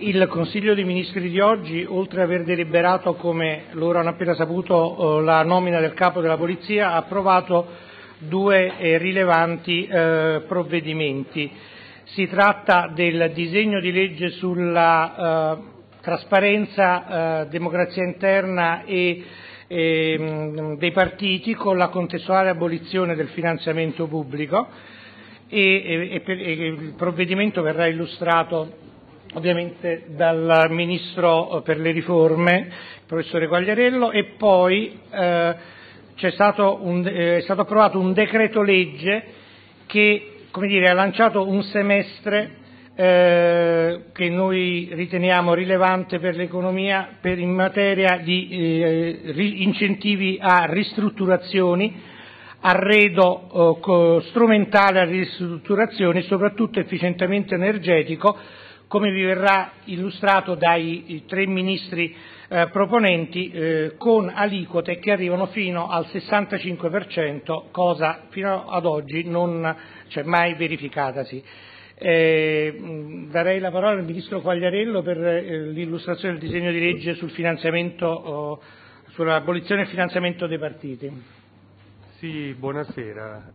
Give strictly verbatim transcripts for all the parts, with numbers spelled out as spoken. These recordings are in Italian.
Il Consiglio dei Ministri di oggi, oltre ad aver deliberato, come loro hanno appena saputo, la nomina del capo della Polizia, ha approvato due eh, rilevanti eh, provvedimenti. Si tratta del disegno di legge sulla eh, trasparenza, eh, democrazia interna e eh, dei partiti, con la contestuale abolizione del finanziamento pubblico, e, e, e, e il provvedimento verrà illustrato ovviamente dal Ministro per le riforme, il professore Quagliariello, e poi eh, c'è stato un, eh, è stato approvato un decreto legge che, come dire, ha lanciato un semestre eh, che noi riteniamo rilevante per l'economia per in materia di eh, ri, incentivi a ristrutturazioni, arredo eh, strumentale a ristrutturazioni e soprattutto efficientamento energetico, come vi verrà illustrato dai tre ministri eh, proponenti, eh, con aliquote che arrivano fino al sessantacinque per cento, cosa fino ad oggi non c'è mai verificatasi. Eh, darei la parola al Ministro Quagliariello per eh, l'illustrazione del disegno di legge sul finanziamento, eh, sull'abolizione del finanziamento dei partiti. Sì, buonasera.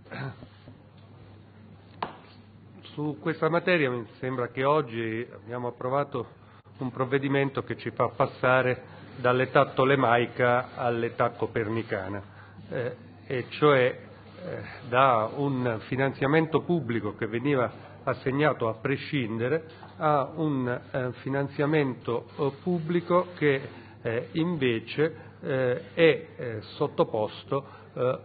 Su questa materia mi sembra che oggi abbiamo approvato un provvedimento che ci fa passare dall'età tolemaica all'età copernicana, eh, e cioè eh, da un finanziamento pubblico che veniva assegnato a prescindere a un eh, finanziamento eh, pubblico che eh, invece eh, è eh, sottoposto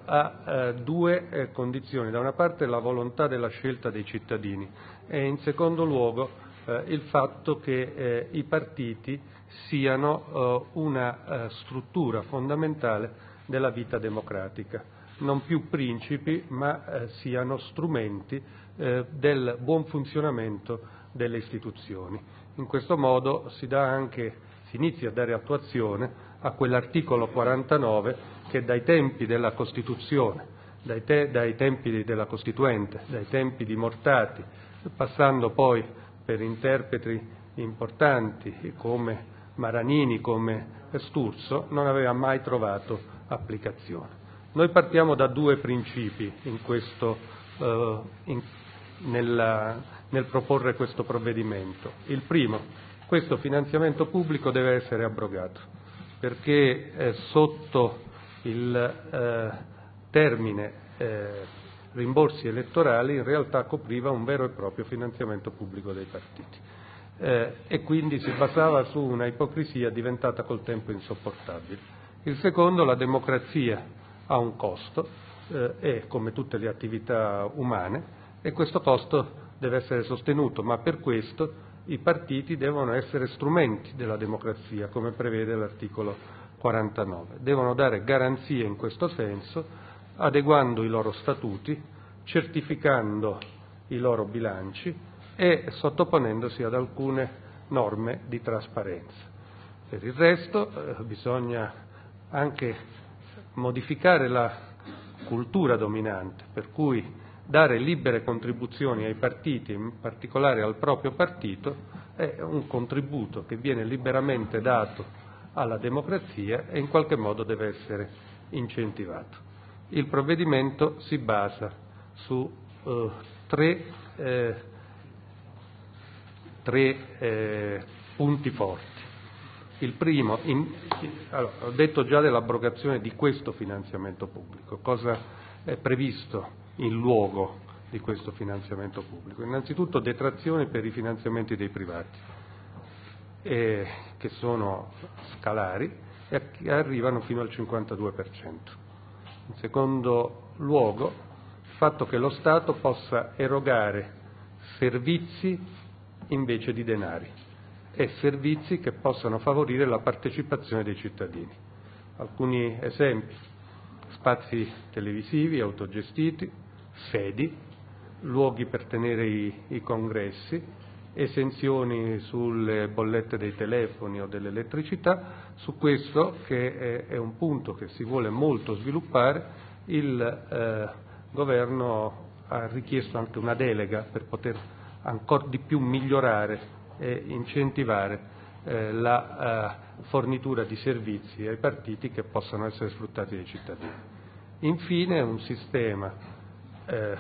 a eh, due eh, condizioni: da una parte la volontà della scelta dei cittadini e in secondo luogo eh, il fatto che eh, i partiti siano eh, una eh, struttura fondamentale della vita democratica, non più principi ma eh, siano strumenti eh, del buon funzionamento delle istituzioni. In questo modo si dà anche, si inizia a dare attuazione a quell'articolo quarantanove che dai tempi della Costituzione, dai, te, dai tempi della Costituente, dai tempi di Mortati, passando poi per interpreti importanti come Maranini, come Sturzo, non aveva mai trovato applicazione. Noi partiamo da due principi in questo, eh, in, nella, nel proporre questo provvedimento. Il primo: questo finanziamento pubblico deve essere abrogato, perché eh, sotto il eh, termine eh, rimborsi elettorali in realtà copriva un vero e proprio finanziamento pubblico dei partiti eh, e quindi si basava su una ipocrisia diventata col tempo insopportabile. Il secondo: la democrazia ha un costo, eh, e come tutte le attività umane, e questo costo deve essere sostenuto, ma per questo i partiti devono essere strumenti della democrazia, come prevede l'articolo quarantanove. Devono dare garanzie in questo senso, adeguando i loro statuti, certificando i loro bilanci e sottoponendosi ad alcune norme di trasparenza. Per il resto eh, bisogna anche modificare la cultura dominante, per cui dare libere contribuzioni ai partiti, in particolare al proprio partito, è un contributo che viene liberamente dato alla democrazia e in qualche modo deve essere incentivato. Il provvedimento si basa su eh, tre, eh, tre eh, punti forti. Il primo, in, allora, ho detto già dell'abrogazione di questo finanziamento pubblico. Cosa è previsto in luogo di questo finanziamento pubblico? Innanzitutto detrazioni per i finanziamenti dei privati, Eh, che sono scalari e che arrivano fino al cinquantadue per cento. In secondo luogo, il fatto che lo Stato possa erogare servizi invece di denari e servizi che possano favorire la partecipazione dei cittadini. Alcuni esempi: spazi televisivi autogestiti, sedi, luoghi per tenere i, i congressi, esenzioni sulle bollette dei telefoni o dell'elettricità. Su questo, che è un punto che si vuole molto sviluppare, il eh, Governo ha richiesto anche una delega per poter ancora di più migliorare e incentivare eh, la eh, fornitura di servizi ai partiti che possano essere sfruttati dai cittadini. Infine un sistema, eh,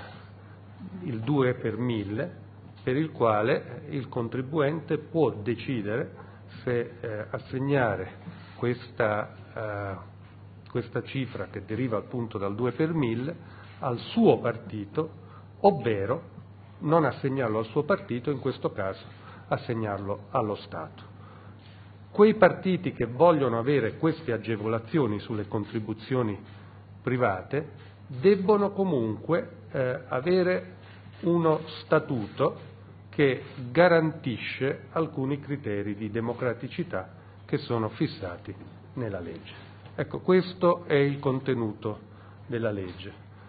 il due per mille, per il quale il contribuente può decidere se eh, assegnare questa, eh, questa cifra che deriva appunto dal due per mille al suo partito, ovvero non assegnarlo al suo partito, in questo caso assegnarlo allo Stato. Quei partiti che vogliono avere queste agevolazioni sulle contribuzioni private debbono comunque eh, avere uno statuto che garantisce alcuni criteri di democraticità che sono fissati nella legge. Ecco, questo è il contenuto della legge.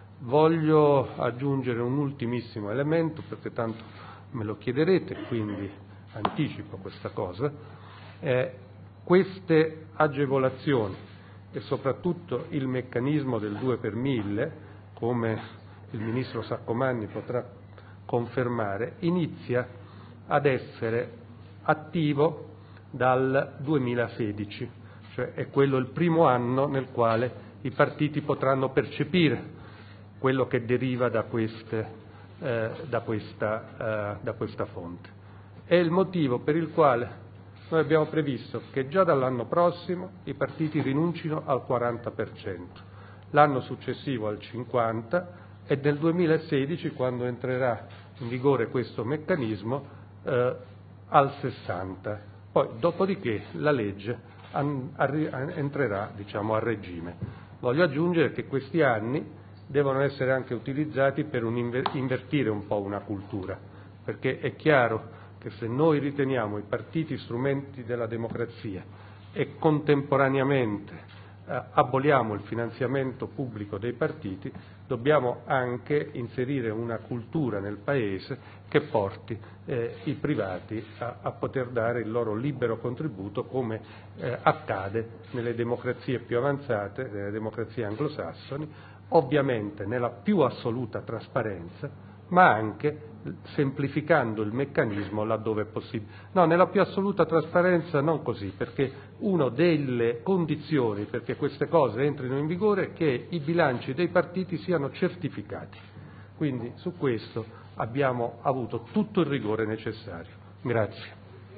Voglio aggiungere un ultimissimo elemento, perché tanto me lo chiederete, quindi anticipo questa cosa. Eh, queste agevolazioni e soprattutto il meccanismo del due per mille, come il Ministro Saccomanni potrà confermare, inizia ad essere attivo dal duemilasedici, cioè è quello il primo anno nel quale i partiti potranno percepire quello che deriva da, queste, eh, da, questa, eh, da questa fonte. È il motivo per il quale noi abbiamo previsto che già dall'anno prossimo i partiti rinuncino al quaranta per cento, l'anno successivo al cinquanta per cento e nel duemilasedici, quando entrerà in vigore questo meccanismo, eh, al sessanta per cento. Poi, dopodiché, la legge an- arri- entrerà, diciamo, a regime. Voglio aggiungere che questi anni devono essere anche utilizzati per un inver- invertire un po' una cultura, perché è chiaro che se noi riteniamo i partiti strumenti della democrazia e contemporaneamente eh, aboliamo il finanziamento pubblico dei partiti, dobbiamo anche inserire una cultura nel Paese che porti eh, i privati a, a poter dare il loro libero contributo, come eh, accade nelle democrazie più avanzate, nelle democrazie anglosassoni, ovviamente nella più assoluta trasparenza, ma anche semplificando il meccanismo laddove è possibile. No, nella più assoluta trasparenza non così, perché una delle condizioni perché queste cose entrino in vigore è che i bilanci dei partiti siano certificati. Quindi su questo abbiamo avuto tutto il rigore necessario. Grazie.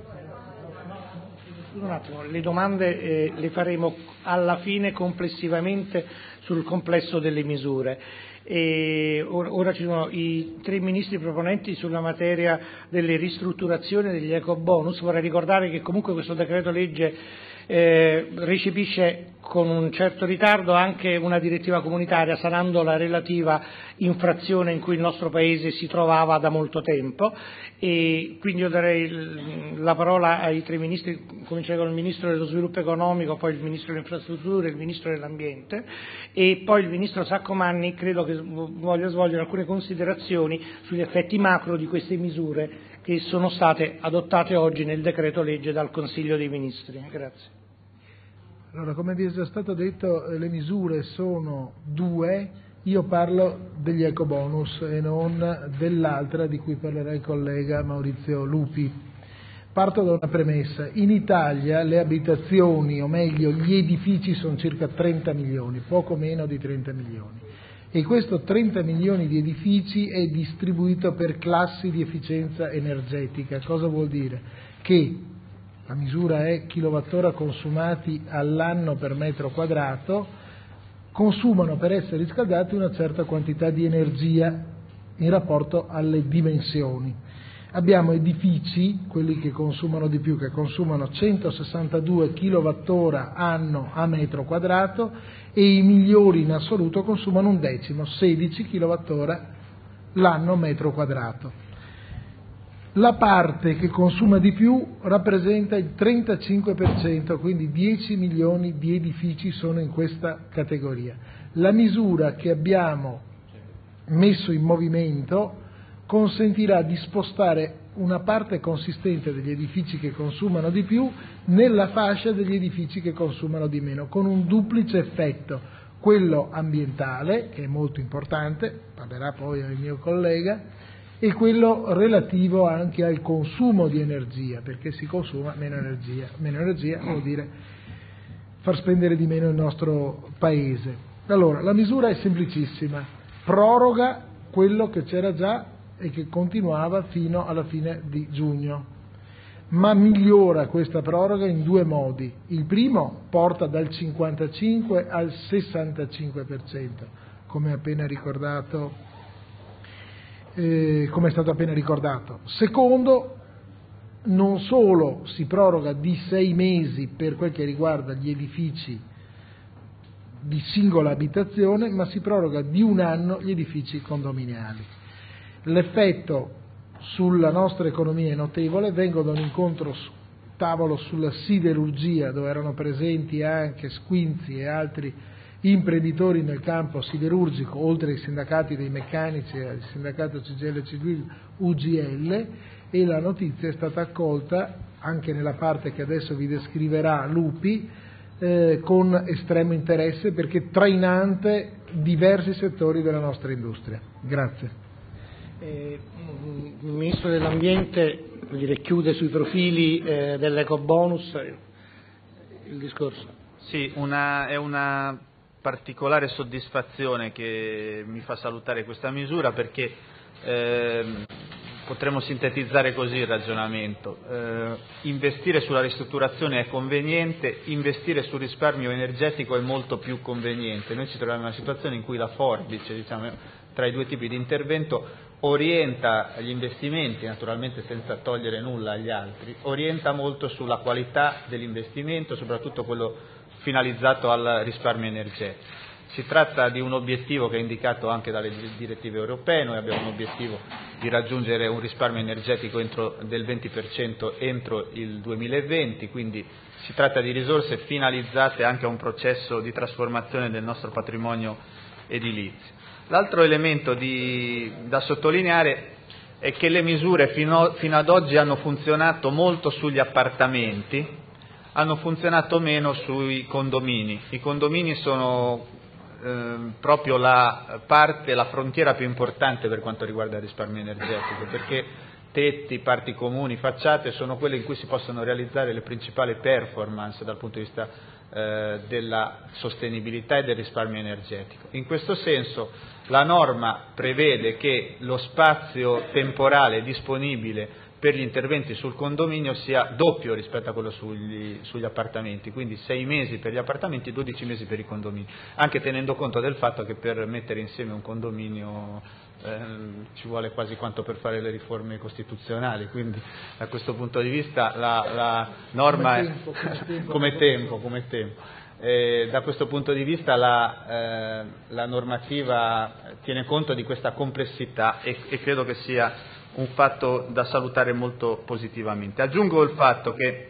Un attimo, le domande eh, le faremo alla fine complessivamente sul complesso delle misure. E ora ci sono i tre ministri proponenti sulla materia delle ristrutturazioni degli ecobonus. Vorrei ricordare che comunque questo decreto legge eh, recepisce con un certo ritardo anche una direttiva comunitaria, sanando la relativa infrazione in cui il nostro Paese si trovava da molto tempo, e quindi io darei la parola ai tre ministri, comincerei con il Ministro dello Sviluppo Economico, poi il Ministro delle Infrastrutture, il Ministro dell'Ambiente e poi il Ministro Saccomanni credo che voglia svolgere alcune considerazioni sugli effetti macro di queste misure che sono state adottate oggi nel decreto legge dal Consiglio dei Ministri. Grazie. Allora, come vi è già stato detto, le misure sono due, io parlo degli ecobonus e non dell'altra di cui parlerà il collega Maurizio Lupi. Parto da una premessa: in Italia le abitazioni, o meglio gli edifici, sono circa trenta milioni, poco meno di trenta milioni, e questo trenta milioni di edifici è distribuito per classi di efficienza energetica. Cosa vuol dire? Che la misura è kilowattora consumati all'anno per metro quadrato, consumano per essere riscaldati una certa quantità di energia in rapporto alle dimensioni. Abbiamo edifici, quelli che consumano di più, che consumano centosessantadue kilowattora anno a metro quadrato, e i migliori in assoluto consumano un decimo, sedici kilowattora l'anno metro quadrato. La parte che consuma di più rappresenta il trentacinque per cento, quindi dieci milioni di edifici sono in questa categoria. La misura che abbiamo messo in movimento consentirà di spostare una parte consistente degli edifici che consumano di più nella fascia degli edifici che consumano di meno, con un duplice effetto: quello ambientale, che è molto importante, parlerà poi il mio collega, e quello relativo anche al consumo di energia, perché si consuma meno energia. Meno energia vuol dire far spendere di meno il nostro Paese. Allora, la misura è semplicissima, proroga quello che c'era già e che continuava fino alla fine di giugno, ma migliora questa proroga in due modi. Il primo porta dal cinquantacinque al sessantacinque per cento, come appena ricordato, eh, come è stato appena ricordato. Secondo, non solo si proroga di sei mesi per quel che riguarda gli edifici di singola abitazione, ma si proroga di un anno gli edifici condominiali. L'effetto sulla nostra economia è notevole. Vengo da un incontro su, tavolo sulla siderurgia, dove erano presenti anche Squinzi e altri imprenditori nel campo siderurgico, oltre ai sindacati dei meccanici, al sindacato C G I L, C G I L, U G L, e la notizia è stata accolta anche nella parte che adesso vi descriverà Lupi eh, con estremo interesse, perché trainante diversi settori della nostra industria. Grazie. Eh, il Ministro dell'Ambiente, vuol dire, chiude sui profili eh, dell'ecobonus il discorso. Sì, una, è una particolare soddisfazione che mi fa salutare questa misura, perché eh, potremmo sintetizzare così il ragionamento. Eh, investire sulla ristrutturazione è conveniente, investire sul risparmio energetico è molto più conveniente. Noi ci troviamo in una situazione in cui la forbice, diciamo, tra i due tipi di intervento orienta gli investimenti, naturalmente senza togliere nulla agli altri, orienta molto sulla qualità dell'investimento, soprattutto quello finalizzato al risparmio energetico. Si tratta di un obiettivo che è indicato anche dalle direttive europee. Noi abbiamo un obiettivo di raggiungere un risparmio energetico entro, del venti per cento entro il duemilaventi, quindi si tratta di risorse finalizzate anche a un processo di trasformazione del nostro patrimonio edilizio. L'altro elemento di, da sottolineare è che le misure fino, fino ad oggi hanno funzionato molto sugli appartamenti, hanno funzionato meno sui condomini. I condomini sono eh, proprio la parte, la frontiera più importante per quanto riguarda il risparmio energetico, perché tetti, parti comuni, facciate sono quelle in cui si possono realizzare le principali performance dal punto di vista eh, della sostenibilità e del risparmio energetico. In questo senso la norma prevede che lo spazio temporale disponibile per gli interventi sul condominio sia doppio rispetto a quello sugli, sugli appartamenti, quindi sei mesi per gli appartamenti e dodici mesi per i condomini, anche tenendo conto del fatto che per mettere insieme un condominio eh, ci vuole quasi quanto per fare le riforme costituzionali, quindi da questo punto di vista la, la norma come tempo, come tempo, come tempo, come tempo. Eh, da questo punto di vista la, eh, la normativa tiene conto di questa complessità e, e credo che sia un fatto da salutare molto positivamente. Aggiungo il fatto che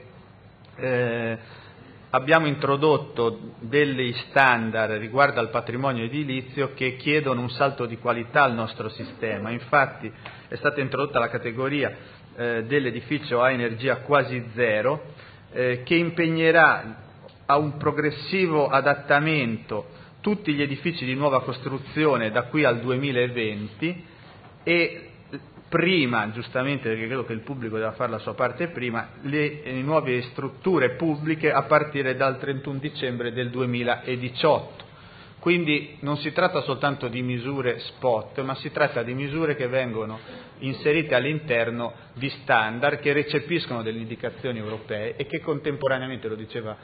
eh, abbiamo introdotto degli standard riguardo al patrimonio edilizio che chiedono un salto di qualità al nostro sistema. Infatti è stata introdotta la categoria eh, dell'edificio a energia quasi zero eh, che impegnerà a un progressivo adattamento tutti gli edifici di nuova costruzione da qui al duemilaventi e prima, giustamente perché credo che il pubblico deve fare la sua parte prima, le, le nuove strutture pubbliche a partire dal trentuno dicembre del duemiladiciotto. Quindi non si tratta soltanto di misure spot, ma si tratta di misure che vengono inserite all'interno di standard che recepiscono delle indicazioni europee e che contemporaneamente, lo diceva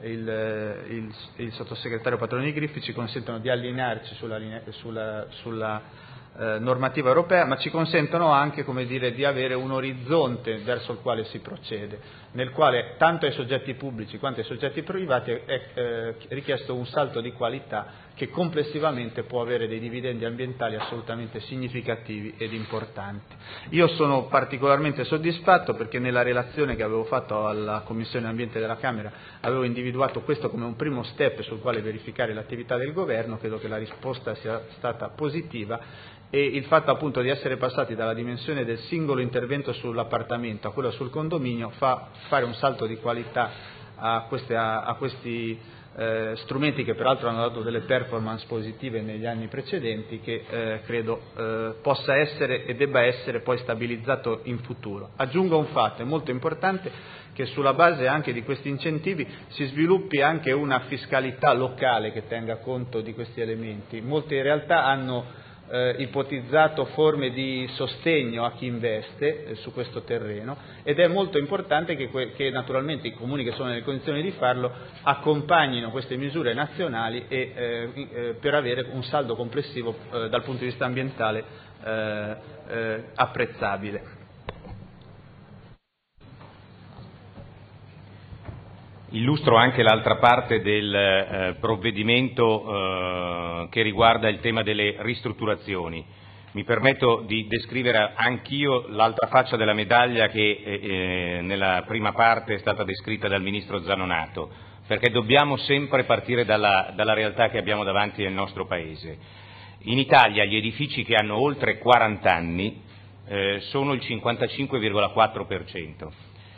il, il, il sottosegretario Patroni Griffi, ci consentono di allinearci sulla, sulla, sulla eh, normativa europea, ma ci consentono anche, come dire, di avere un orizzonte verso il quale si procede, nel quale tanto ai soggetti pubblici quanto ai soggetti privati è eh, richiesto un salto di qualità che complessivamente può avere dei dividendi ambientali assolutamente significativi ed importanti. Io sono particolarmente soddisfatto perché nella relazione che avevo fatto alla Commissione Ambiente della Camera avevo individuato questo come un primo step sul quale verificare l'attività del Governo. Credo che la risposta sia stata positiva e il fatto appunto di essere passati dalla dimensione del singolo intervento sull'appartamento a quello sul condominio fa fare un salto di qualità a, queste, a, a questi eh, strumenti che peraltro hanno dato delle performance positive negli anni precedenti, che eh, credo eh, possa essere e debba essere poi stabilizzato in futuro. Aggiungo un fatto, è molto importante che sulla base anche di questi incentivi si sviluppi anche una fiscalità locale che tenga conto di questi elementi. Molte realtà hanno eh, ipotizzato forme di sostegno a chi investe eh, su questo terreno, ed è molto importante che, que- che naturalmente i comuni che sono nelle condizioni di farlo accompagnino queste misure nazionali e, eh, eh, per avere un saldo complessivo eh, dal punto di vista ambientale eh, eh, apprezzabile. Illustro anche l'altra parte del eh, provvedimento eh, che riguarda il tema delle ristrutturazioni. Mi permetto di descrivere anch'io l'altra faccia della medaglia che eh, nella prima parte è stata descritta dal Ministro Zanonato, perché dobbiamo sempre partire dalla, dalla realtà che abbiamo davanti nel nostro Paese. In Italia gli edifici che hanno oltre quaranta anni eh, sono il cinquantacinque virgola quattro per cento.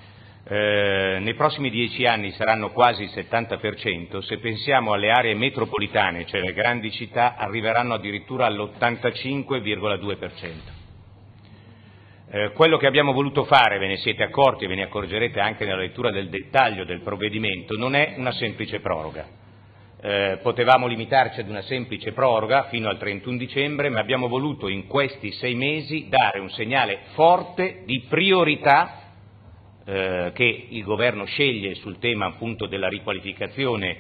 Eh, nei prossimi dieci anni saranno quasi il settanta per cento, se pensiamo alle aree metropolitane, cioè le grandi città, arriveranno addirittura all'ottantacinque virgola due per cento. Eh, quello che abbiamo voluto fare, ve ne siete accorti e ve ne accorgerete anche nella lettura del dettaglio del provvedimento, non è una semplice proroga. Eh, potevamo limitarci ad una semplice proroga fino al trentuno dicembre, ma abbiamo voluto in questi sei mesi dare un segnale forte di priorità Eh, che il Governo sceglie sul tema appunto della riqualificazione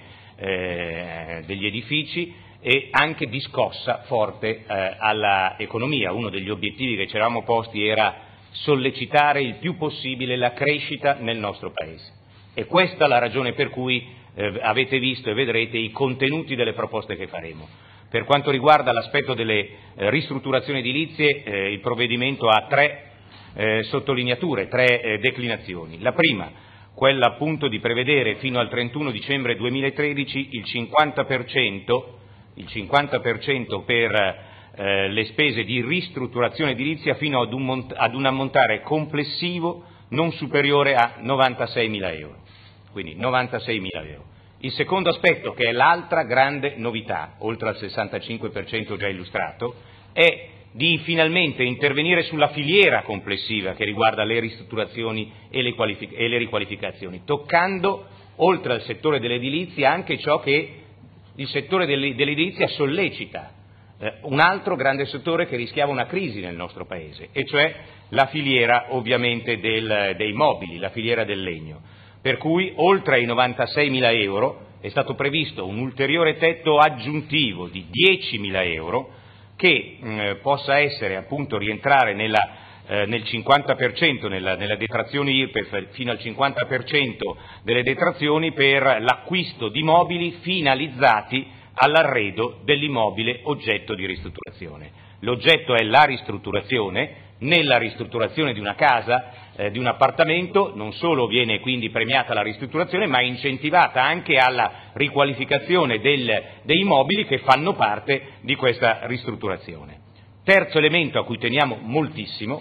eh, degli edifici, e anche di scossa forte eh, all'economia. Uno degli obiettivi che ci eravamo posti era sollecitare il più possibile la crescita nel nostro Paese. E questa è la ragione per cui eh, avete visto e vedrete i contenuti delle proposte che faremo. Per quanto riguarda l'aspetto delle eh, ristrutturazioni edilizie, eh, il provvedimento ha tre Eh, sottolineature, tre eh, declinazioni. La prima, quella appunto di prevedere fino al trentuno dicembre duemilatredici il cinquanta per cento, il cinquanta per cento per eh, le spese di ristrutturazione edilizia fino ad un, mont- ad un ammontare complessivo non superiore a novantaseimila euro. Quindi novantaseimila euro. Il secondo aspetto, che è l'altra grande novità, oltre al sessantacinque per cento già illustrato, è di finalmente intervenire sulla filiera complessiva che riguarda le ristrutturazioni e le, qualific- e le riqualificazioni, toccando, oltre al settore dell'edilizia, anche ciò che il settore dell'edilizia sollecita, eh, un altro grande settore che rischiava una crisi nel nostro Paese, e cioè la filiera ovviamente del, dei mobili, la filiera del legno. Per cui, oltre ai novantaseimila euro, è stato previsto un ulteriore tetto aggiuntivo di diecimila euro, che mh, possa essere appunto rientrare nella, eh, nel cinquanta per cento nella, nella detrazione I R P E F, fino al cinquanta per cento delle detrazioni per l'acquisto di mobili finalizzati all'arredo dell'immobile oggetto di ristrutturazione. L'oggetto è la ristrutturazione. Nella ristrutturazione di una casa, eh, di un appartamento, non solo viene quindi premiata la ristrutturazione, ma incentivata anche alla riqualificazione del, dei immobili che fanno parte di questa ristrutturazione. Terzo elemento a cui teniamo moltissimo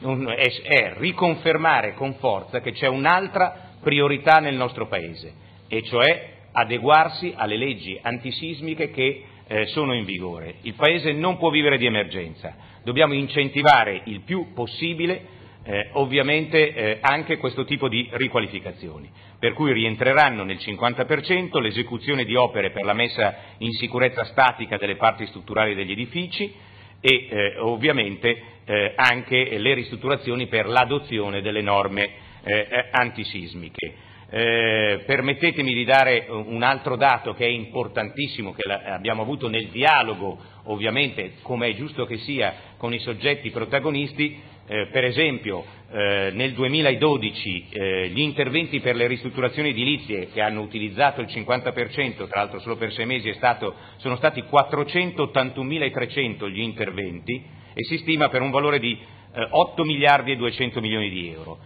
è, è riconfermare con forza che c'è un'altra priorità nel nostro Paese, e cioè adeguarsi alle leggi antisismiche che eh, sono in vigore. Il Paese non può vivere di emergenza, dobbiamo incentivare il più possibile eh, ovviamente eh, anche questo tipo di riqualificazioni, per cui rientreranno nel cinquanta per cento l'esecuzione di opere per la messa in sicurezza statica delle parti strutturali degli edifici e eh, ovviamente eh, anche le ristrutturazioni per l'adozione delle norme eh, antisismiche. Eh, permettetemi di dare un altro dato che è importantissimo, che abbiamo avuto nel dialogo, ovviamente, come è giusto che sia, con i soggetti protagonisti. Eh, per esempio, eh, nel duemiladodici eh, gli interventi per le ristrutturazioni edilizie che hanno utilizzato il cinquanta per cento, tra l'altro solo per sei mesi, è stato, sono stati quattrocentottantunomilatrecento gli interventi, e si stima per un valore di eh, otto miliardi e duecento milioni di euro.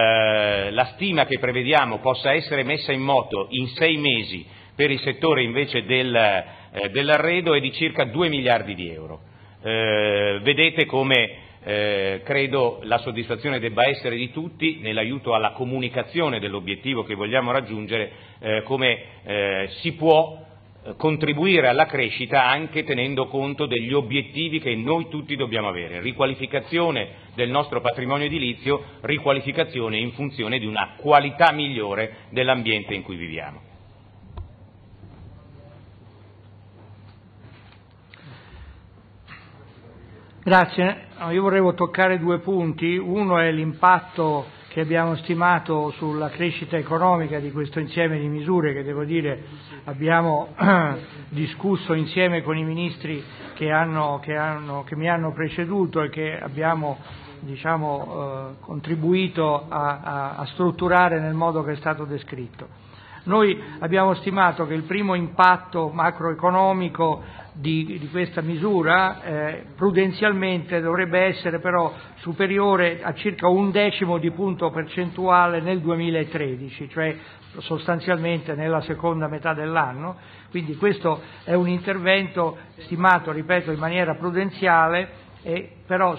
Eh, la stima che prevediamo possa essere messa in moto in sei mesi per il settore invece del, eh, dell'arredo è di circa due miliardi di euro. Eh, vedete come eh, credo la soddisfazione debba essere di tutti nell'aiuto alla comunicazione dell'obiettivo che vogliamo raggiungere, eh, come eh, si può contribuire alla crescita anche tenendo conto degli obiettivi che noi tutti dobbiamo avere: riqualificazione del nostro patrimonio edilizio, riqualificazione in funzione di una qualità migliore dell'ambiente in cui viviamo. Grazie. Io vorrei toccare due punti. Uno è l'impatto che abbiamo stimato sulla crescita economica di questo insieme di misure che, devo dire, abbiamo discusso insieme con i ministri che, hanno, che, hanno, che mi hanno preceduto e che abbiamo diciamo, eh, contribuito a, a, a strutturare nel modo che è stato descritto. Noi abbiamo stimato che il primo impatto macroeconomico di, di questa misura eh, prudenzialmente dovrebbe essere però superiore a circa un decimo di punto percentuale nel duemilatredici, cioè sostanzialmente nella seconda metà dell'anno. Quindi questo è un intervento stimato, ripeto, in maniera prudenziale, e però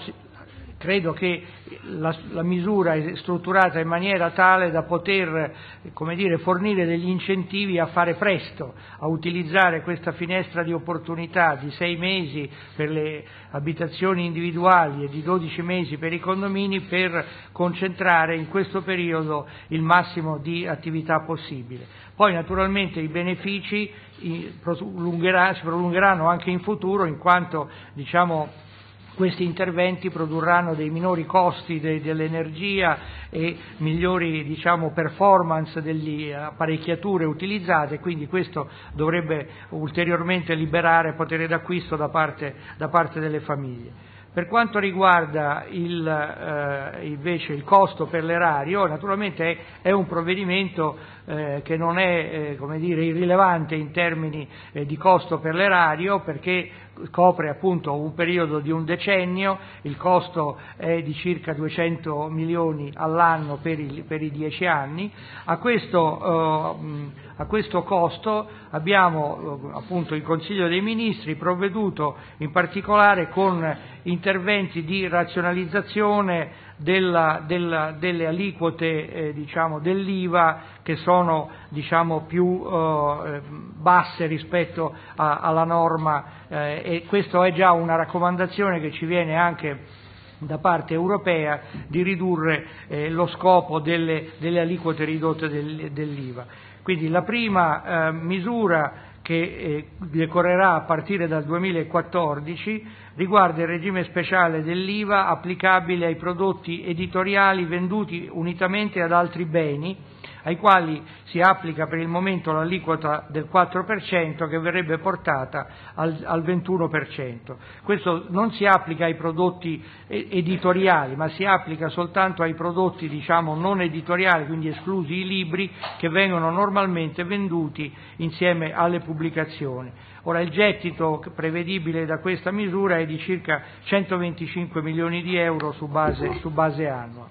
credo che la, la misura è strutturata in maniera tale da poter, come dire, fornire degli incentivi a fare presto, a utilizzare questa finestra di opportunità di sei mesi per le abitazioni individuali e di dodici mesi per i condomini, per concentrare in questo periodo il massimo di attività possibile. Poi naturalmente i benefici si prolungheranno anche in futuro, in quanto diciamo questi interventi produrranno dei minori costi de, dell'energia e migliori diciamo, performance delle apparecchiature utilizzate, quindi questo dovrebbe ulteriormente liberare potere d'acquisto da parte, da parte delle famiglie. Per quanto riguarda il, eh, invece il costo per l'erario, naturalmente è, è un provvedimento eh, che non è eh, come dire, irrilevante in termini eh, di costo per l'erario, perché copre appunto un periodo di un decennio, il costo è di circa duecento milioni all'anno per, il, per i dieci anni. A questo, eh, a questo costo abbiamo appunto il Consiglio dei Ministri provveduto in particolare con interventi di razionalizzazione della, della, delle aliquote eh, diciamo, dell'I V A che sono diciamo, più eh, basse rispetto a, alla norma eh, e questo è già una raccomandazione che ci viene anche da parte europea di ridurre eh, lo scopo delle, delle aliquote ridotte del, dell'I V A. Quindi la prima eh, misura che eh, decorrerà a partire dal duemilaquattordici riguarda il regime speciale dell'I V A applicabile ai prodotti editoriali venduti unitamente ad altri beni, ai quali si applica per il momento l'aliquota del quattro per cento che verrebbe portata al, al ventuno per cento. Questo non si applica ai prodotti editoriali, ma si applica soltanto ai prodotti diciamo non editoriali, quindi esclusi i libri che vengono normalmente venduti insieme alle pubblicazioni. Ora il gettito prevedibile da questa misura è di circa centoventicinque milioni di euro su base, su base annua.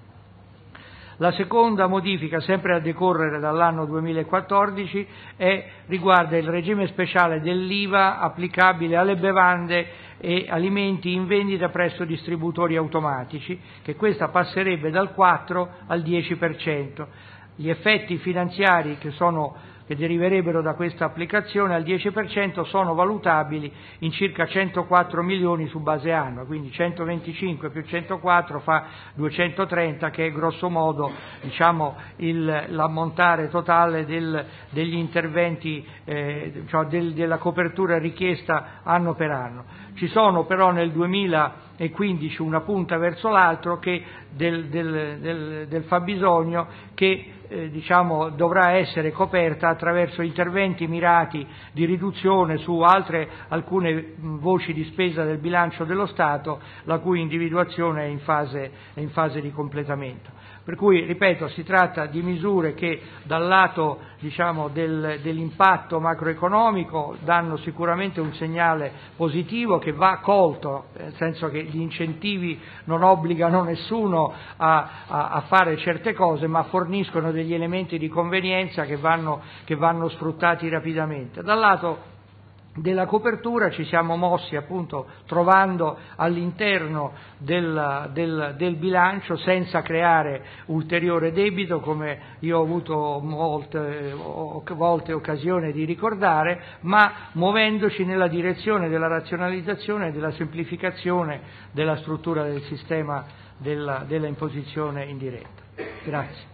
La seconda modifica, sempre a decorrere dall'anno duemilaquattordici, è, riguarda il regime speciale dell'I V A applicabile alle bevande e alimenti in vendita presso distributori automatici, che questa passerebbe dal quattro al dieci per cento. Gli effetti finanziari che sono che deriverebbero da questa applicazione al dieci per cento sono valutabili in circa centoquattro milioni su base annua, quindi centoventicinque più centoquattro fa duecentotrenta, che è grosso modo diciamo, il, l'ammontare totale del, degli interventi, eh, cioè del, della copertura richiesta anno per anno. Ci sono però nel duemilaquindici una punta verso l'altro che del, del, del, del fabbisogno che Eh, diciamo, dovrà essere coperta attraverso interventi mirati di riduzione su altre alcune mh, voci di spesa del bilancio dello Stato, la cui individuazione è in fase, è in fase di completamento. Per cui, ripeto, si tratta di misure che dal lato diciamo, del, dell'impatto macroeconomico danno sicuramente un segnale positivo che va colto, nel senso che gli incentivi non obbligano nessuno a, a, a fare certe cose, ma forniscono degli elementi di convenienza che vanno, che vanno sfruttati rapidamente. Dal lato della copertura ci siamo mossi appunto trovando all'interno del, del, del bilancio senza creare ulteriore debito, come io ho avuto molte volte occasione di ricordare, ma muovendoci nella direzione della razionalizzazione e della semplificazione della struttura del sistema della, della imposizione indiretta. Grazie.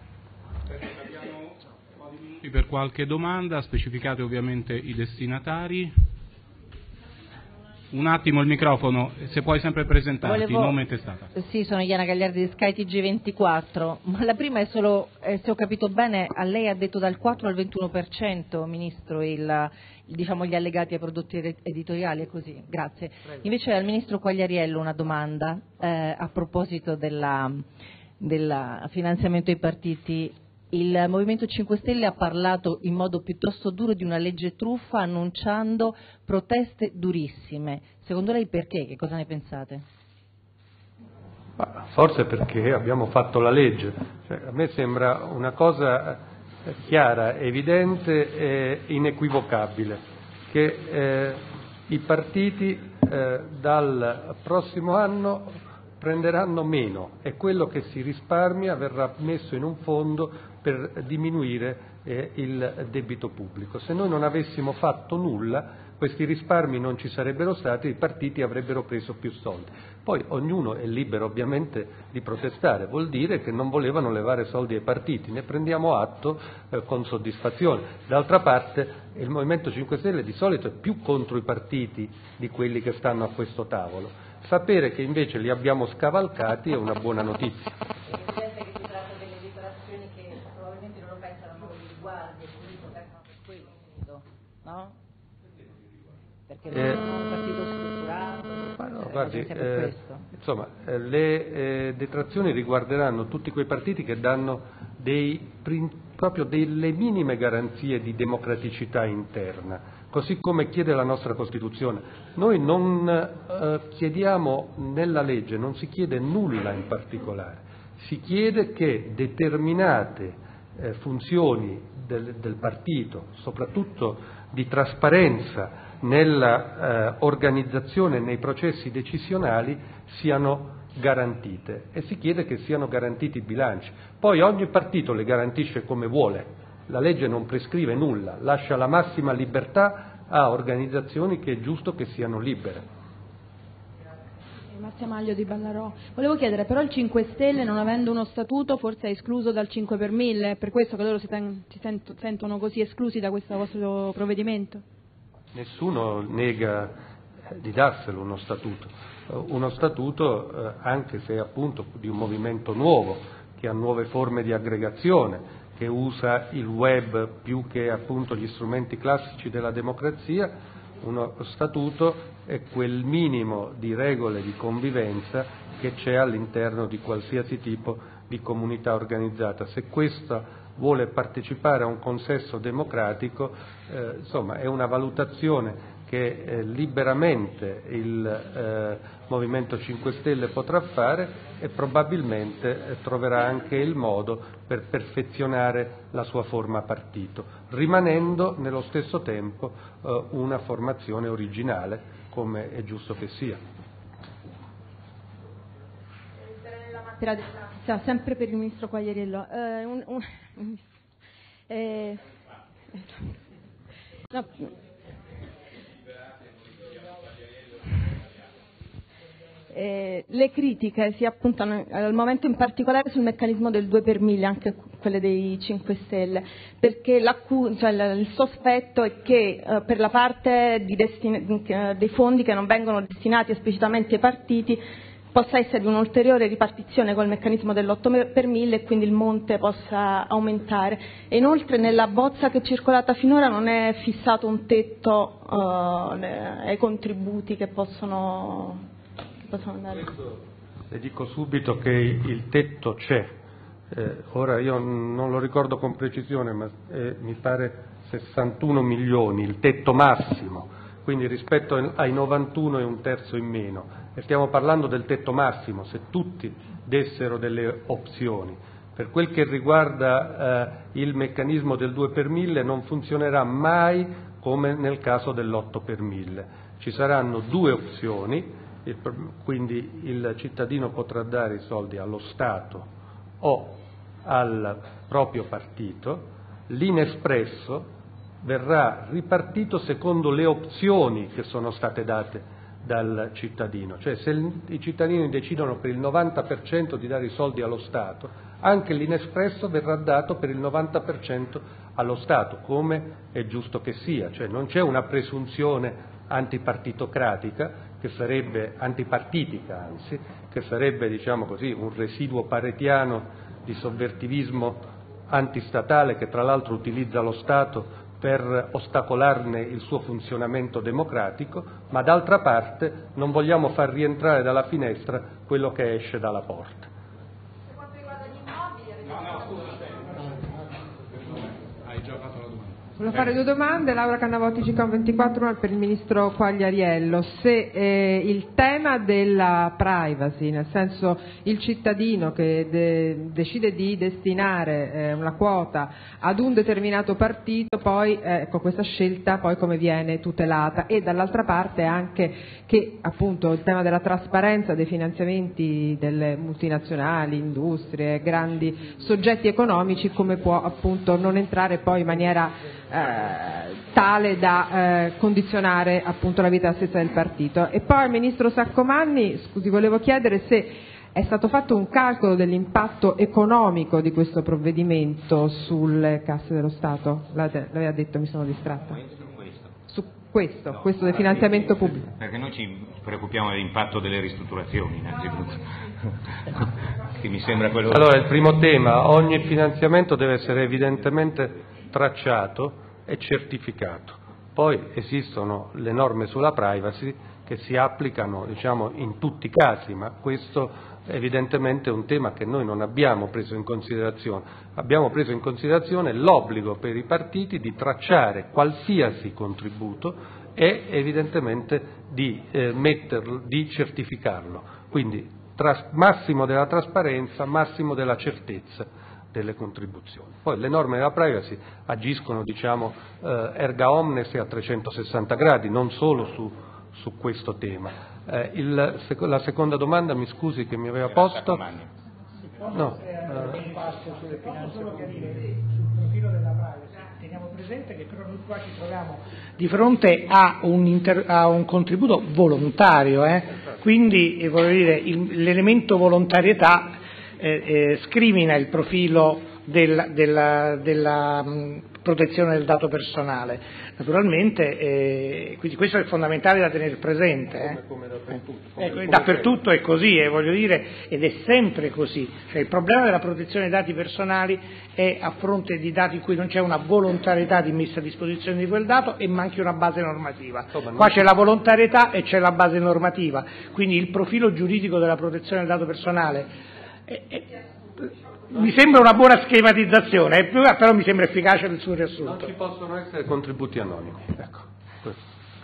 Per qualche domanda, specificate ovviamente i destinatari. Un attimo il microfono, se puoi sempre presentarti, Volevo... nome e testata. Sì, sono Iana Gagliardi di Sky T G ventiquattro, ma la prima è solo, eh, se ho capito bene, a lei ha detto dal quattro al ventuno per cento, Ministro, il, diciamo, gli allegati ai prodotti editoriali, è così, grazie. Prego. Invece al Ministro Quagliariello una domanda eh, a proposito del finanziamento ai partiti. Il Movimento cinque Stelle ha parlato in modo piuttosto duro di una legge truffa, annunciando proteste durissime. Secondo lei perché? Che cosa ne pensate? Ma forse perché abbiamo fatto la legge. Cioè, a me sembra una cosa chiara, evidente e inequivocabile che eh, i partiti eh, dal prossimo anno prenderanno meno e quello che si risparmia verrà messo in un fondo per diminuire eh, il debito pubblico. Se noi non avessimo fatto nulla, questi risparmi non ci sarebbero stati, i partiti avrebbero preso più soldi. Poi ognuno è libero ovviamente di protestare, vuol dire che non volevano levare soldi ai partiti, ne prendiamo atto eh, con soddisfazione. D'altra parte il Movimento cinque Stelle di solito è più contro i partiti di quelli che stanno a questo tavolo. Sapere che invece li abbiamo scavalcati è una buona notizia. È evidente che si tratta delle dichiarazioni che probabilmente loro pensano a noi di guardia e quindi potrebbero per quello, credo, no? Perché non Eh, sono un partito strutturato, ma no, cioè, guardi, per eh, questo. insomma, eh, le eh, detrazioni riguarderanno tutti quei partiti che danno dei, proprio delle minime garanzie di democraticità interna, così come chiede la nostra Costituzione. Noi non eh, chiediamo nella legge, non si chiede nulla in particolare, si chiede che determinate eh, funzioni del, del partito, soprattutto di trasparenza nella eh, organizzazione e nei processi decisionali, siano garantite e si chiede che siano garantiti i bilanci. Poi ogni partito le garantisce come vuole, la legge non prescrive nulla, lascia la massima libertà a organizzazioni che è giusto che siano libere. Marzia Maglio di Ballarò. Volevo chiedere, però il cinque Stelle, non avendo uno statuto, forse è escluso dal cinque per mille, è per questo che loro si, ten- si sent- sentono così esclusi da questo vostro provvedimento? Nessuno nega di darselo uno statuto, uno statuto eh, anche se appunto di un movimento nuovo, che ha nuove forme di aggregazione, che usa il web più che appunto gli strumenti classici della democrazia. Uno statuto è quel minimo di regole di convivenza che c'è all'interno di qualsiasi tipo di comunità organizzata. Se questa vuole partecipare a un consesso democratico, eh, insomma è una valutazione che eh, liberamente il eh, Movimento cinque Stelle potrà fare e probabilmente eh, troverà anche il modo per perfezionare la sua forma partito, rimanendo nello stesso tempo eh, una formazione originale, come è giusto che sia. Sempre per il Ministro Quagliariello. Eh, un, un, eh, no. Eh, le critiche si appuntano al momento in particolare sul meccanismo del due per mille, anche quelle dei cinque Stelle, perché cioè, il sospetto è che eh, per la parte di destin- dei fondi che non vengono destinati esplicitamente ai partiti possa essere un'ulteriore ripartizione col meccanismo dell'otto per mille e quindi il monte possa aumentare. E inoltre nella bozza che è circolata finora non è fissato un tetto eh, ai contributi che possono Le dico subito che il tetto c'è, eh, ora io non lo ricordo con precisione, ma eh, mi pare sessantuno milioni, il tetto massimo, quindi rispetto ai novantuno è un terzo in meno, e stiamo parlando del tetto massimo, se tutti dessero delle opzioni. Per quel che riguarda eh, il meccanismo del due per mille non funzionerà mai come nel caso dell'otto per mille. Ci saranno due opzioni, quindi il cittadino potrà dare i soldi allo Stato o al proprio partito, l'inespresso verrà ripartito secondo le opzioni che sono state date dal cittadino, cioè se i cittadini decidono per il novanta per cento di dare i soldi allo Stato, anche l'inespresso verrà dato per il novanta per cento allo Stato, come è giusto che sia, cioè non c'è una presunzione antipartitocratica, che sarebbe antipartitica anzi, che sarebbe diciamo così un residuo paretiano di sovvertivismo antistatale che tra l'altro utilizza lo Stato per ostacolarne il suo funzionamento democratico, ma d'altra parte non vogliamo far rientrare dalla finestra quello che esce dalla porta. Per quanto riguarda gli immobili, no, no, scusa, hai già fatto la domanda. Volevo fare due domande. Laura Cannavotti, C K ventiquattro, una per il Ministro Quagliariello. Se eh, il tema della privacy, nel senso il cittadino che de- decide di destinare eh, una quota ad un determinato partito, poi eh, ecco, questa scelta poi come viene tutelata, e dall'altra parte anche che appunto il tema della trasparenza dei finanziamenti delle multinazionali, industrie, grandi soggetti economici, come può appunto non entrare poi in maniera Eh, tale da eh, condizionare appunto la vita stessa del partito. E poi al Ministro Saccomanni, scusi, volevo chiedere se è stato fatto un calcolo dell'impatto economico di questo provvedimento sulle casse dello Stato. L'aveva detto, mi sono distratta. Su questo, no, questo del finanziamento pubblico. Perché noi ci preoccupiamo dell'impatto delle ristrutturazioni innanzitutto, che mi sembra quello. Allora, il primo tema: ogni finanziamento deve essere evidentemente tracciato e certificato. Poi esistono le norme sulla privacy che si applicano diciamo in tutti i casi, ma questo evidentemente è un tema che noi non abbiamo preso in considerazione. Abbiamo preso in considerazione l'obbligo per i partiti di tracciare qualsiasi contributo e evidentemente di eh, metterlo, di certificarlo. Quindi tras- massimo della trasparenza, massimo della certezza delle contribuzioni. Poi le norme della privacy agiscono diciamo eh, erga omnes e a trecentosessanta gradi, non solo su, su questo tema. Eh, il, la seconda domanda, mi scusi, che mi aveva posto? No. Eh. Sulle finanze pubbliche, sul profilo della privacy. Teniamo presente che però noi qua ci troviamo di fronte a un, inter, a un contributo volontario, eh? Quindi eh, voglio dire, il, l'elemento volontarietà Eh, eh, scrimina il profilo del, della, della mh, protezione del dato personale. Naturalmente, eh, quindi questo è fondamentale da tenere presente. Eh. Come, come dappertutto, come, come, eh, dappertutto è così, eh, voglio dire, ed è sempre così. Cioè, il problema della protezione dei dati personali è a fronte di dati in cui non c'è una volontarietà di messa a disposizione di quel dato e manchi una base normativa. Qua c'è la volontarietà e c'è la base normativa, quindi il profilo giuridico della protezione del dato personale Eh, eh, mi sembra una buona schematizzazione, eh, però mi sembra efficace il suo riassunto. Non ci possono essere contributi anonimi. Ecco, questo.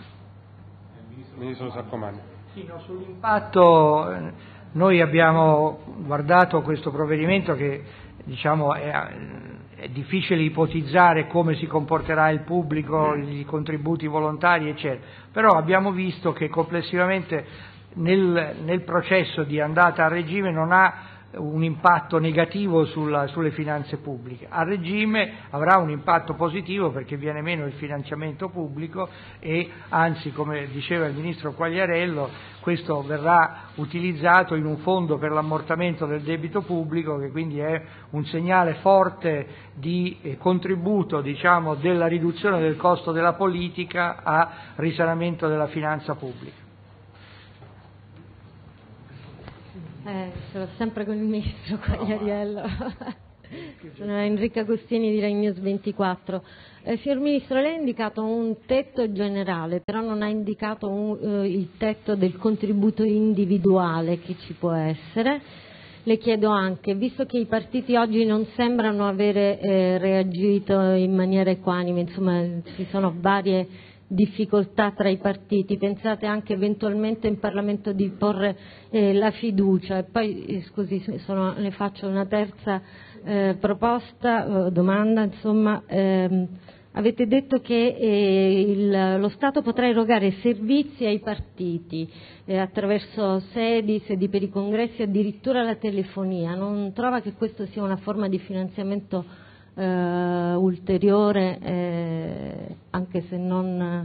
Ministro Saccomanni. Sì, no, sull'impatto eh, noi abbiamo guardato questo provvedimento che diciamo è, è difficile ipotizzare come si comporterà il pubblico, i contributi volontari eccetera, però abbiamo visto che complessivamente nel, nel processo di andata a regime non ha un impatto negativo sulla, sulle finanze pubbliche. A regime avrà un impatto positivo perché viene meno il finanziamento pubblico e anzi, come diceva il Ministro Quagliariello, questo verrà utilizzato in un fondo per l'ammortamento del debito pubblico, che quindi è un segnale forte di eh, contributo diciamo, della riduzione del costo della politica a risanamento della finanza pubblica. Eh, sono sempre con il Ministro Quagliariello. Sono Enrica Agostini di Rai News ventiquattro. Eh, signor Ministro, lei ha indicato un tetto generale, però non ha indicato un, eh, il tetto del contributo individuale che ci può essere. Le chiedo anche, visto che i partiti oggi non sembrano avere eh, reagito in maniera equanime, insomma ci sono varie difficoltà tra i partiti, pensate anche eventualmente in Parlamento di porre eh, la fiducia? E poi eh, scusi, sono, ne faccio una terza eh, proposta, eh, domanda, insomma, ehm, avete detto che eh, il, lo Stato potrà erogare servizi ai partiti eh, attraverso sedi, sedi per i congressi, addirittura la telefonia. Non trova che questo sia una forma di finanziamento eh, ulteriore, eh, anche se non...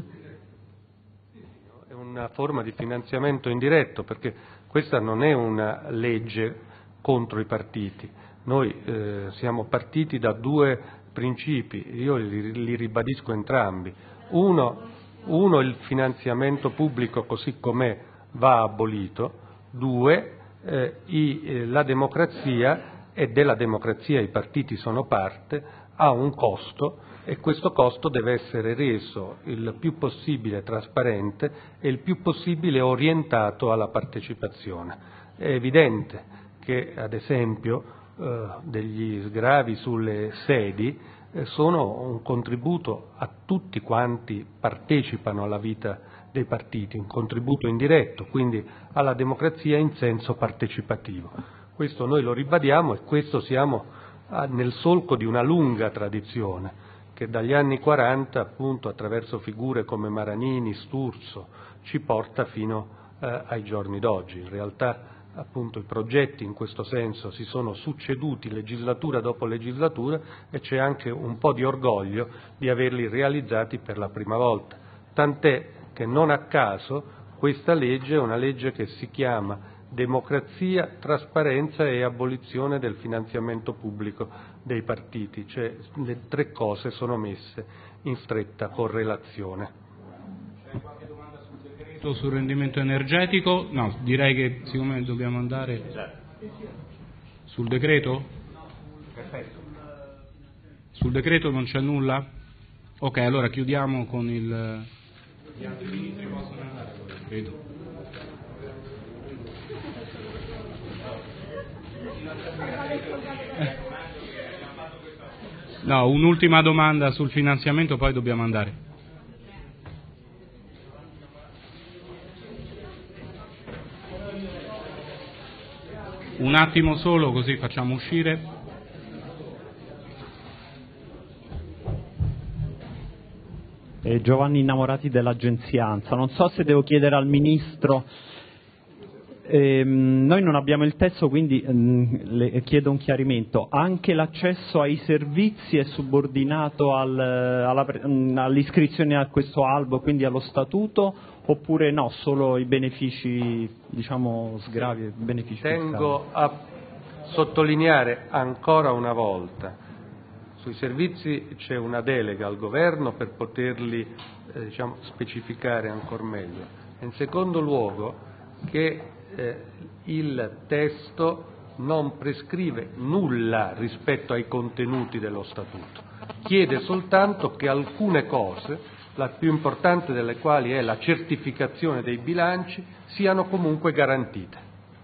È una forma di finanziamento indiretto, perché questa non è una legge contro i partiti. Noi eh, siamo partiti da due principi, io li, li ribadisco entrambi. Uno, uno, il finanziamento pubblico così com'è va abolito. Due, eh, i, eh, la democrazia, e della democrazia i partiti sono parte, ha un costo e questo costo deve essere reso il più possibile trasparente e il più possibile orientato alla partecipazione. È evidente che, ad esempio, eh, degli sgravi sulle sedi eh, sono un contributo a tutti quanti partecipano alla vita dei partiti, un contributo indiretto, quindi alla democrazia in senso partecipativo. Questo noi lo ribadiamo e questo siamo ah, nel solco di una lunga tradizione che dagli anni quaranta, appunto, attraverso figure come Maranini, Sturzo, ci porta fino eh, ai giorni d'oggi. In realtà, appunto, i progetti in questo senso si sono succeduti legislatura dopo legislatura e c'è anche un po' di orgoglio di averli realizzati per la prima volta. Tant'è che non a caso questa legge è una legge che si chiama democrazia, trasparenza e abolizione del finanziamento pubblico dei partiti, cioè le tre cose sono messe in stretta correlazione. C'è qualche domanda sul decreto sul rendimento energetico? No, direi che siccome dobbiamo andare sul decreto? Perfetto. Sul decreto non c'è nulla? Ok, allora chiudiamo con il... Gli altri ministri possono andare, credo. No, un'ultima domanda sul finanziamento, poi dobbiamo andare. Un attimo solo, così facciamo uscire. Eh, Giovanni Innamorati dell'Agenzia ANSA. Non so se devo chiedere al Ministro. Ehm, noi non abbiamo il testo, quindi ehm, le chiedo un chiarimento. Anche l'accesso ai servizi è subordinato al, alla, all'iscrizione a questo albo, quindi allo statuto, oppure no, solo i benefici, diciamo, sgravi, benefici Tengo fiscali. A sottolineare ancora una volta: sui servizi c'è una delega al governo per poterli eh, diciamo, specificare ancora meglio. In secondo luogo, che Eh, il testo non prescrive nulla rispetto ai contenuti dello Statuto, chiede soltanto che alcune cose, la più importante delle quali è la certificazione dei bilanci, siano comunque garantite.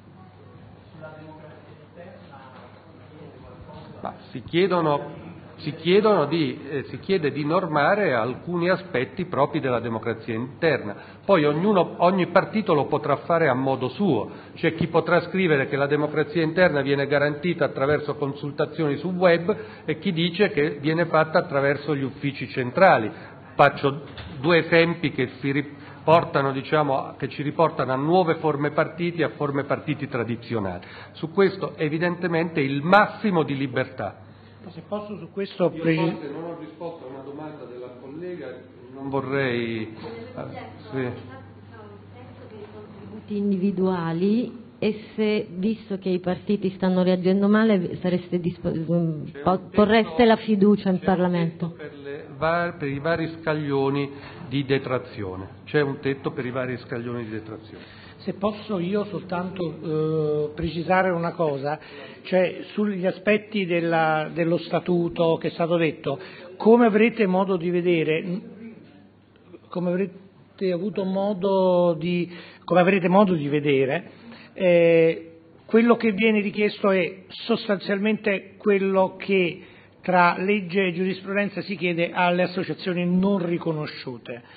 Ma si chiedono Si, chiedono di, eh, si chiede di normare alcuni aspetti propri della democrazia interna, poi ognuno, ogni partito lo potrà fare a modo suo. C'è chi potrà scrivere che la democrazia interna viene garantita attraverso consultazioni su web e chi dice che viene fatta attraverso gli uffici centrali. Faccio due esempi che, si riportano, diciamo, che ci riportano a nuove forme partiti e a forme partiti tradizionali. Su questo evidentemente il massimo di libertà. Se posso su questo... Io forse non ho risposto a una domanda della collega, non vorrei... Eh, sì. Contributi individuali, e se, visto che i partiti stanno reagendo male, sareste dispo- porreste la fiducia in Parlamento? Per, le var- per i vari scaglioni di detrazione, c'è un tetto per i vari scaglioni di detrazione. Se posso io soltanto eh, precisare una cosa, cioè sugli aspetti della, dello statuto che è stato detto, come avrete modo di vedere, come avrete avuto modo di, come avrete modo di vedere, eh, quello che viene richiesto è sostanzialmente quello che tra legge e giurisprudenza si chiede alle associazioni non riconosciute.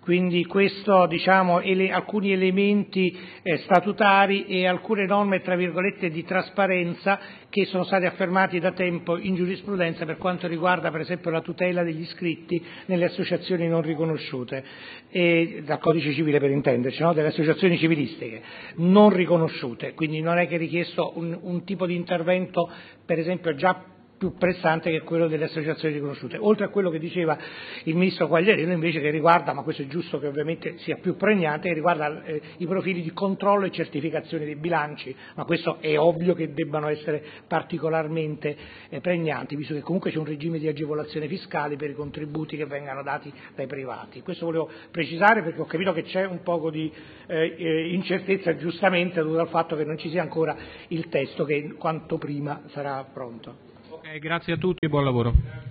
quindi questo, diciamo, ele, alcuni elementi eh, statutari e alcune norme tra virgolette di trasparenza che sono stati affermati da tempo in giurisprudenza per quanto riguarda per esempio la tutela degli iscritti nelle associazioni non riconosciute, e, dal codice civile per intenderci, no? Delle associazioni civilistiche non riconosciute, quindi non è che è richiesto un, un tipo di intervento per esempio già più pressante che quello delle associazioni riconosciute, oltre a quello che diceva il Ministro Quagliariello invece che riguarda, ma questo è giusto che ovviamente sia più pregnante, che riguarda eh, i profili di controllo e certificazione dei bilanci, ma questo è ovvio che debbano essere particolarmente eh, pregnanti, visto che comunque c'è un regime di agevolazione fiscale per i contributi che vengano dati dai privati. Questo volevo precisare perché ho capito che c'è un poco di eh, eh, incertezza giustamente dovuto al fatto che non ci sia ancora il testo che quanto prima sarà pronto. Okay, grazie a tutti e buon lavoro.